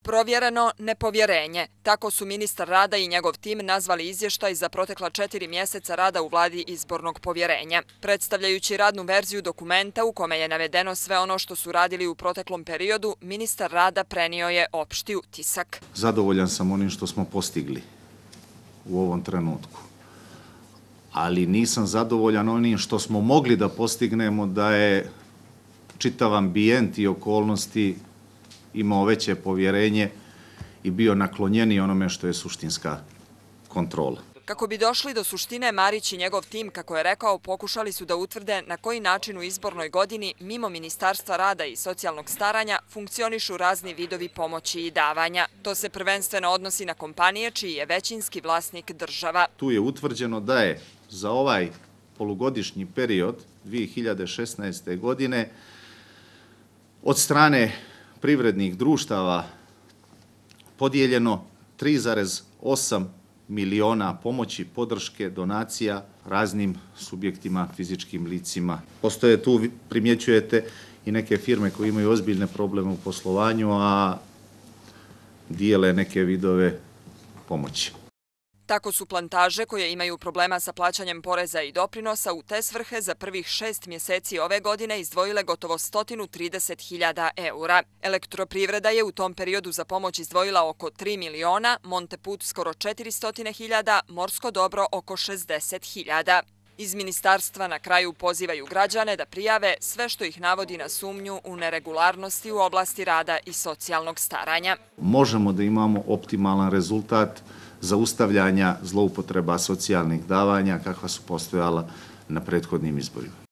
Provjereno nepovjerenje. Tako su ministar rada i njegov tim nazvali izvještaj za protekla 4 mjeseca rada u vladi izbornog povjerenja. Predstavljajući radnu verziju dokumenta u kome je navedeno sve ono što su radili u proteklom periodu, ministar rada prenio je opšti utisak. Zadovoljan sam onim što smo postigli u ovom trenutku, ali nisam zadovoljan onim što smo mogli da postignemo, da je čitav ambijent i okolnosti imao veće povjerenje i bio naklonjeniji onome što je suštinska kontrola. Kako bi došli do suštine, Marić i njegov tim, kako je rekao, pokušali su da utvrde na koji način u izbornoj godini, mimo Ministarstva rada i socijalnog staranja, funkcionišu razni vidovi pomoći i davanja. To se prvenstveno odnosi na kompanije čiji je većinski vlasnik država. Tu je utvrđeno da je za ovaj polugodišnji period 2016. godine od strane privrednih društava podijeljeno 3,8 miliona pomoći, podrške, donacija raznim subjektima, fizičkim licima. Postoje tu, primjećujete, i neke firme koje imaju ozbiljne probleme u poslovanju, a dijele neke vidove pomoći. Tako su plantaže koje imaju problema sa plaćanjem poreza i doprinosa u te svrhe za prvih 6 mjeseci ove godine izdvojile gotovo 130.000 eura. Elektroprivreda je u tom periodu za pomoć izdvojila oko 3 miliona, Monteput skoro 400.000, Morsko dobro oko 60.000. Iz ministarstva na kraju pozivaju građane da prijave sve što ih navodi na sumnju u neregularnosti u oblasti rada i socijalnog staranja. Možemo da imamo optimalan rezultat zaustavljanja zloupotreba socijalnih davanja kakva su postojala na prethodnim izborima.